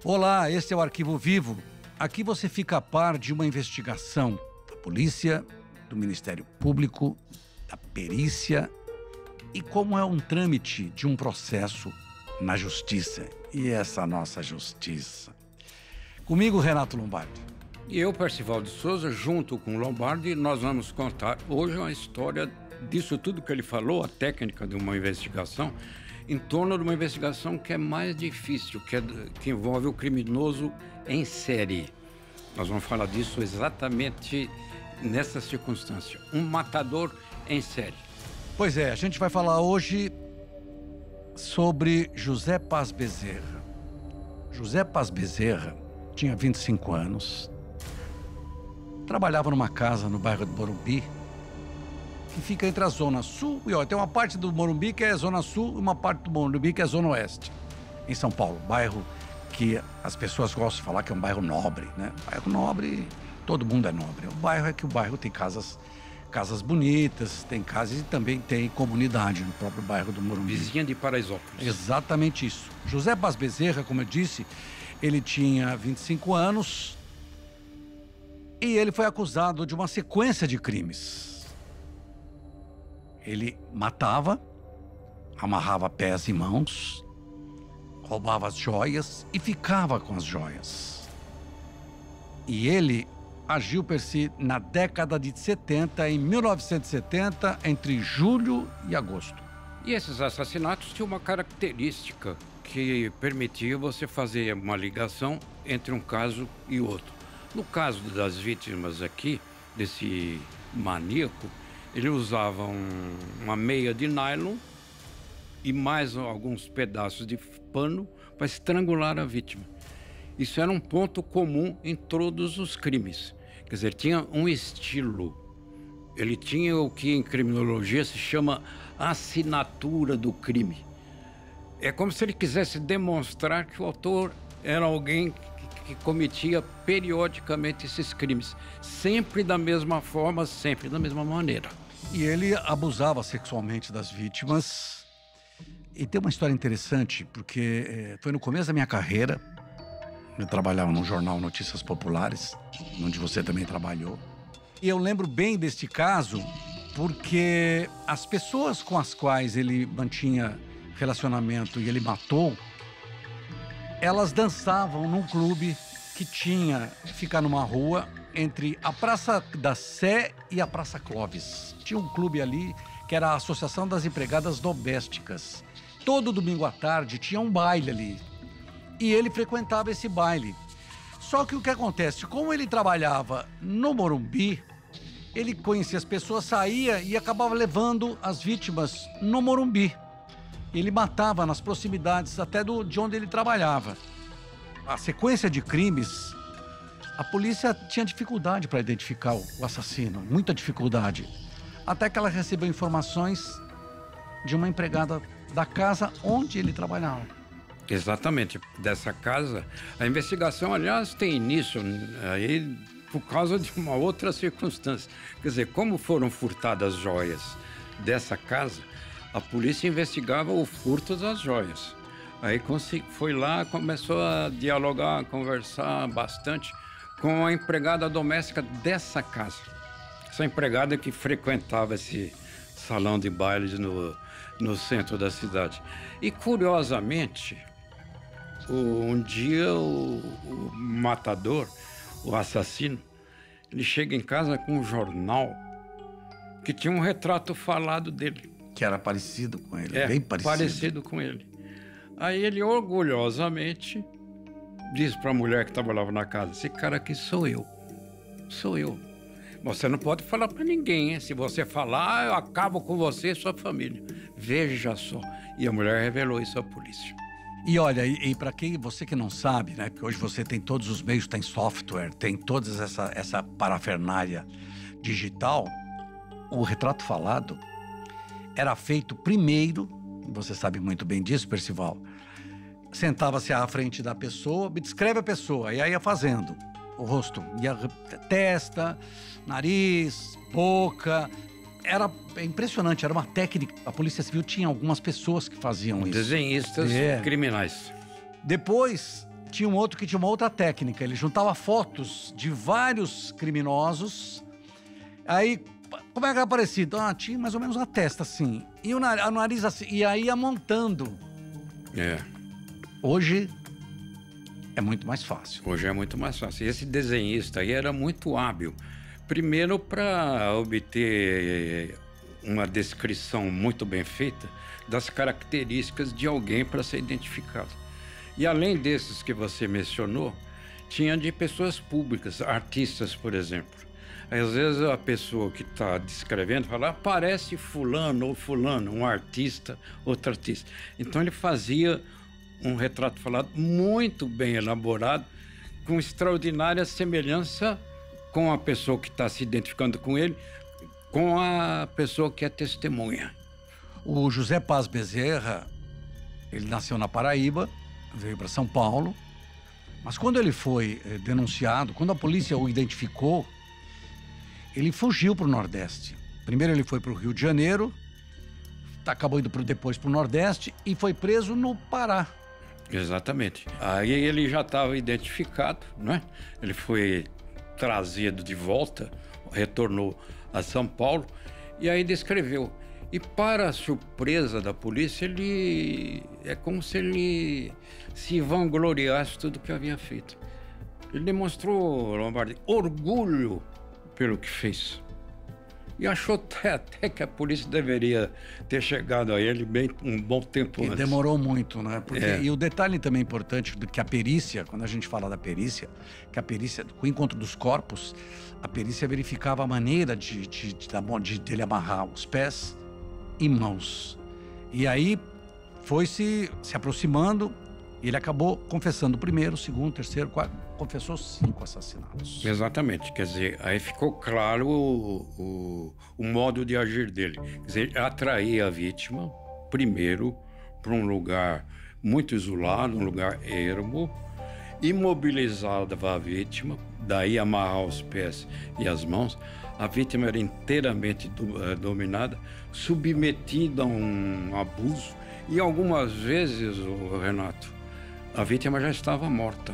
Olá, este é o Arquivo Vivo. Aqui você fica a par de uma investigação da polícia, do Ministério Público, da perícia e como é um trâmite de um processo na justiça. E essa nossa justiça. Comigo, Renato Lombardi. E eu, Percival de Souza, junto com o Lombardi, nós vamos contar hoje uma história disso tudo que ele falou, a técnica de uma investigação, em torno de uma investigação que é mais difícil, que envolve o criminoso em série. Nós vamos falar disso exatamente nessa circunstância. Um matador em série. Pois é, a gente vai falar hoje sobre José Paz Bezerra. José Paz Bezerra tinha 25 anos, trabalhava numa casa no bairro do Morumbi, que fica entre a Zona Sul e tem uma parte do Morumbi que é Zona Sul e uma parte do Morumbi que é Zona Oeste, em São Paulo. Bairro que as pessoas gostam de falar que é um bairro nobre, né? Bairro nobre, todo mundo é nobre. O bairro é que o bairro tem casas bonitas, tem casas e também tem comunidade no próprio bairro do Morumbi. Vizinha de Paraisópolis. Exatamente isso. José Paz Bezerra, como eu disse, ele tinha 25 anos e ele foi acusado de uma sequência de crimes. Ele matava, amarrava pés e mãos, roubava as joias e ficava com as joias. E ele agiu per si na década de 70, em 1970, entre julho e agosto. E esses assassinatos tinham uma característica que permitia você fazer uma ligação entre um caso e outro. No caso das vítimas aqui, desse maníaco, ele usava uma meia de nylon e mais alguns pedaços de pano para estrangular a vítima. Isso era um ponto comum em todos os crimes. Quer dizer, tinha um estilo. Ele tinha o que em criminologia se chama assinatura do crime. É como se ele quisesse demonstrar que o autor era alguém que cometia periodicamente esses crimes. Sempre da mesma forma, sempre da mesma maneira. E ele abusava sexualmente das vítimas. E tem uma história interessante, porque foi no começo da minha carreira. Eu trabalhava num jornal Notícias Populares, onde você também trabalhou. E eu lembro bem deste caso, porque as pessoas com as quais ele mantinha relacionamento e ele matou, elas dançavam num clube que fica numa rua entre a Praça da Sé e a Praça Clóvis. Tinha um clube ali que era a Associação das Empregadas Domésticas. Todo domingo à tarde tinha um baile ali. E ele frequentava esse baile. Só que o que acontece? Como ele trabalhava no Morumbi, ele conhecia as pessoas, saía e acabava levando as vítimas no Morumbi. Ele matava nas proximidades até de onde ele trabalhava. A sequência de crimes, a polícia tinha dificuldade para identificar o assassino, muita dificuldade. Até que ela recebeu informações de uma empregada da casa onde ele trabalhava. Exatamente, dessa casa. A investigação, aliás, tem início aí por causa de uma outra circunstância. Quer dizer, como foram furtadas as joias dessa casa, a polícia investigava o furto das joias. Aí foi lá, começou a dialogar, a conversar bastante com a empregada doméstica dessa casa. Essa empregada que frequentava esse salão de bailes no centro da cidade. E, curiosamente, um dia o matador, o assassino, ele chega em casa com um jornal que tinha um retrato falado dele. Que era parecido com ele, bem parecido. Parecido com ele. Aí ele orgulhosamente disse para a mulher que trabalhava na casa: esse cara aqui sou eu. Sou eu. Você não pode falar para ninguém, hein? Se você falar, eu acabo com você e sua família. Veja só. E a mulher revelou isso à polícia. E olha, e para você que não sabe, né? Porque hoje você tem todos os meios, tem software, tem toda essa parafernália digital. O retrato falado era feito primeiro, você sabe muito bem disso, Percival. Sentava-se à frente da pessoa, descreve a pessoa, e aí ia fazendo o rosto, ia testa, nariz, boca. Era impressionante, era uma técnica. A Polícia Civil tinha algumas pessoas que faziam isso. Desenhistas criminais. Depois tinha um outro que tinha uma outra técnica. Ele juntava fotos de vários criminosos. Aí, como é que era parecido? Tinha mais ou menos a testa assim. E o nariz assim. E aí ia montando. Hoje é muito mais fácil. Hoje é muito mais fácil. Esse desenhista aí era muito hábil. Primeiro, para obter uma descrição muito bem feita das características de alguém para ser identificado. E além desses que você mencionou, tinha de pessoas públicas, artistas, por exemplo. Às vezes a pessoa que está descrevendo fala, parece fulano ou fulano, um artista, outro artista. Então ele fazia um retrato falado muito bem elaborado, com extraordinária semelhança com a pessoa que está se identificando com ele, com a pessoa que é testemunha. O José Paz Bezerra, ele nasceu na Paraíba, veio para São Paulo, mas quando ele foi denunciado, quando a polícia o identificou, ele fugiu para o Nordeste. Primeiro ele foi para o Rio de Janeiro, acabou indo depois para o Nordeste e foi preso no Pará. Exatamente. Aí ele já estava identificado, né? Ele foi trazido de volta, retornou a São Paulo e aí descreveu. E para a surpresa da polícia, ele é como se ele se vangloriasse de tudo que havia feito. Ele demonstrou, Lombardi, orgulho pelo que fez. E achou até que a polícia deveria ter chegado a ele um bom tempo antes. E demorou muito, né? E o detalhe também importante do que a perícia, quando a gente fala da perícia, que a perícia, com o encontro dos corpos, a perícia verificava a maneira dele amarrar os pés e mãos. E aí foi se aproximando e ele acabou confessando o primeiro, o segundo, o terceiro, quarto, confessou 5 assassinatos. Exatamente, quer dizer, aí ficou claro o modo de agir dele. Quer dizer, atrair a vítima, primeiro, para um lugar muito isolado, um lugar ermo, imobilizava a vítima, daí amarrar os pés e as mãos. A vítima era inteiramente dominada, submetida a um abuso e algumas vezes, Renato, a vítima já estava morta.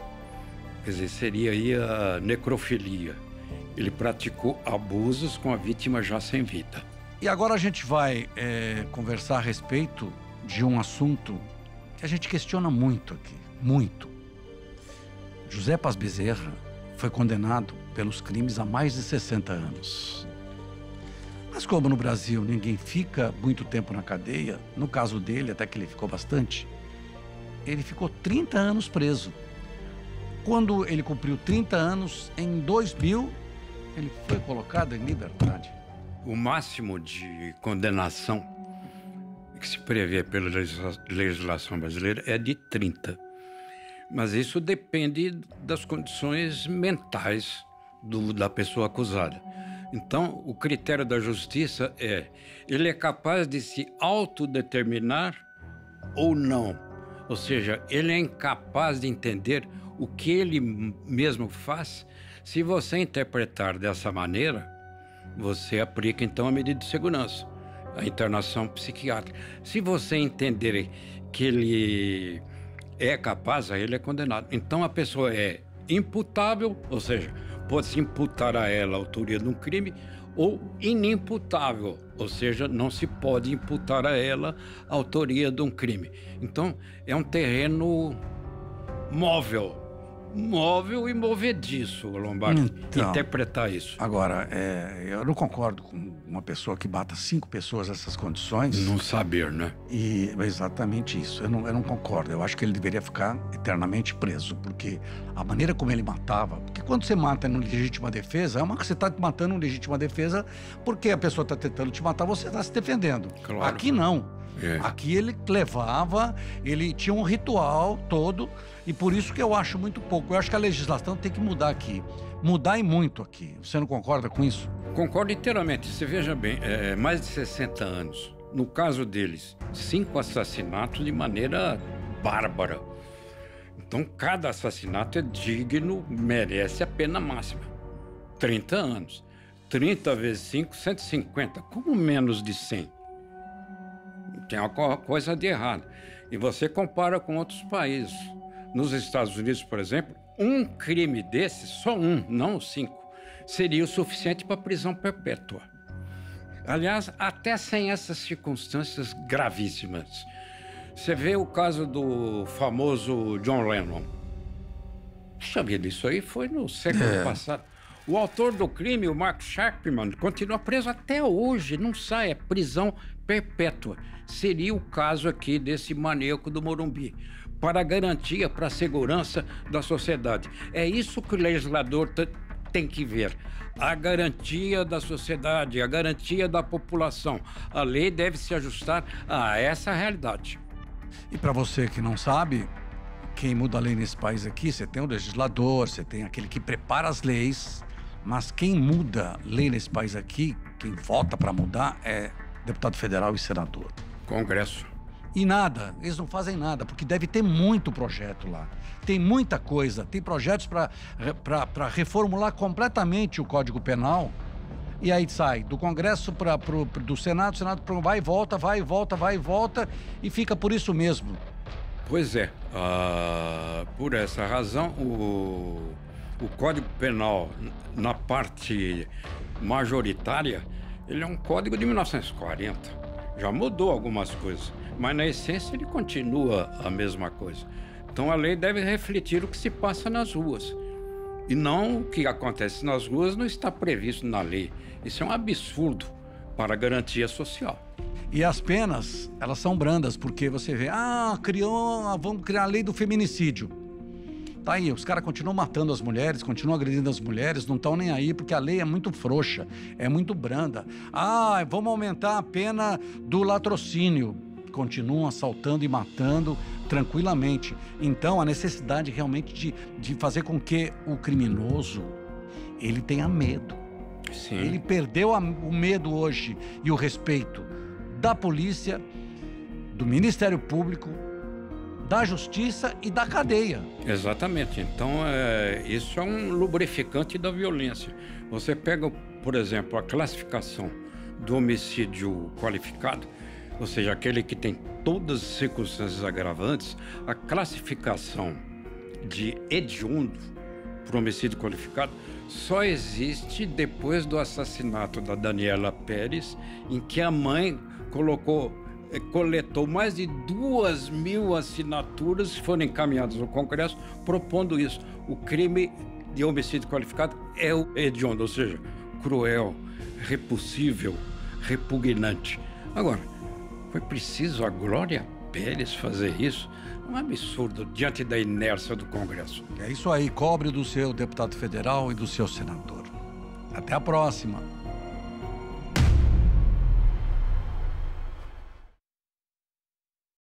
Quer dizer, seria aí a necrofilia. Ele praticou abusos com a vítima já sem vida. E agora a gente vai conversar a respeito de um assunto que a gente questiona muito aqui, muito. José Paz Bezerra foi condenado pelos crimes há mais de 60 anos. Mas como no Brasil ninguém fica muito tempo na cadeia, no caso dele, até que ele ficou bastante, ele ficou 30 anos preso. Quando ele cumpriu 30 anos, em 2000, ele foi colocado em liberdade. O máximo de condenação que se prevê pela legislação brasileira é de 30. Mas isso depende das condições mentais da pessoa acusada. Então, o critério da justiça ele é capaz de se autodeterminar ou não. Ou seja, ele é incapaz de entender o que ele mesmo faz. Se você interpretar dessa maneira, você aplica então a medida de segurança, a internação psiquiátrica. Se você entender que ele é capaz, aí ele é condenado. Então a pessoa é imputável, ou seja, pode-se imputar a ela a autoria de um crime, ou inimputável, ou seja, não se pode imputar a ela a autoria de um crime. Então, é um terreno móvel e movediço, Lombardi, interpretar isso. Agora, eu não concordo com uma pessoa que mata 5 pessoas nessas condições. Não saber, né? E exatamente isso. Eu não concordo. Eu acho que ele deveria ficar eternamente preso, porque a maneira como ele matava... Porque quando você mata em legítima defesa, você está matando em legítima defesa porque a pessoa está tentando te matar, você está se defendendo. Claro. Aqui não. Aqui ele levava, ele tinha um ritual todo, e por isso que eu acho muito pouco. Eu acho que a legislação tem que mudar aqui. Mudar e muito aqui. Você não concorda com isso? Concordo inteiramente. Você veja bem, mais de 60 anos. No caso deles, 5 assassinatos de maneira bárbara. Então, cada assassinato é digno, merece a pena máxima. 30 anos. 30 vezes 5, 150. Como menos de 100? Tem alguma coisa de errado. E você compara com outros países. Nos Estados Unidos, por exemplo, um crime desse, só um, não 5, seria o suficiente para prisão perpétua. Aliás, até sem essas circunstâncias gravíssimas. Você vê o caso do famoso John Lennon. Puxa vida, isso aí foi no século passado. O autor do crime, o Mark Chapman, continua preso até hoje, não sai, é prisão perpétua. Seria o caso aqui desse maníaco do Morumbi, para a garantia, para a segurança da sociedade. É isso que o legislador tem que ver. A garantia da sociedade, a garantia da população. A lei deve se ajustar a essa realidade. E para você que não sabe, quem muda a lei nesse país aqui, você tem o legislador, você tem aquele que prepara as leis, mas quem muda a lei nesse país aqui, quem vota para mudar, é deputado federal e senador. Congresso. E nada, eles não fazem nada, porque deve ter muito projeto lá. Tem muita coisa, tem projetos para reformular completamente o Código Penal. E aí sai do Congresso do Senado, o Senado vai e volta, vai e volta, vai e volta, e fica por isso mesmo. Pois é, por essa razão, o Código Penal, na parte majoritária, ele é um código de 1940. Já mudou algumas coisas, mas na essência ele continua a mesma coisa. Então a lei deve refletir o que se passa nas ruas. E não o que acontece nas ruas não está previsto na lei. Isso é um absurdo para a garantia social. E as penas, elas são brandas, porque você vê, vamos criar a lei do feminicídio. Tá aí, os caras continuam matando as mulheres, continuam agredindo as mulheres, não estão nem aí, porque a lei é muito frouxa, é muito branda. Vamos aumentar a pena do latrocínio. Continuam assaltando e matando tranquilamente. Então, a necessidade realmente de fazer com que o criminoso, ele tenha medo. Sim. Ele perdeu o medo hoje e o respeito da polícia, do Ministério Público, da Justiça e da cadeia. Exatamente. Então, isso é um lubrificante da violência. Você pega, por exemplo, a classificação do homicídio qualificado, ou seja, aquele que tem todas as circunstâncias agravantes, a classificação de hediondo para homicídio qualificado só existe depois do assassinato da Daniela Pérez, em que a mãe coletou mais de 2.000 assinaturas que foram encaminhadas ao Congresso propondo isso. O crime de homicídio qualificado é o hediondo, ou seja, cruel, repulsível, repugnante. Agora, foi preciso a Glória Pérez fazer isso? Um absurdo diante da inércia do Congresso. É isso aí, cobre do seu deputado federal e do seu senador. Até a próxima.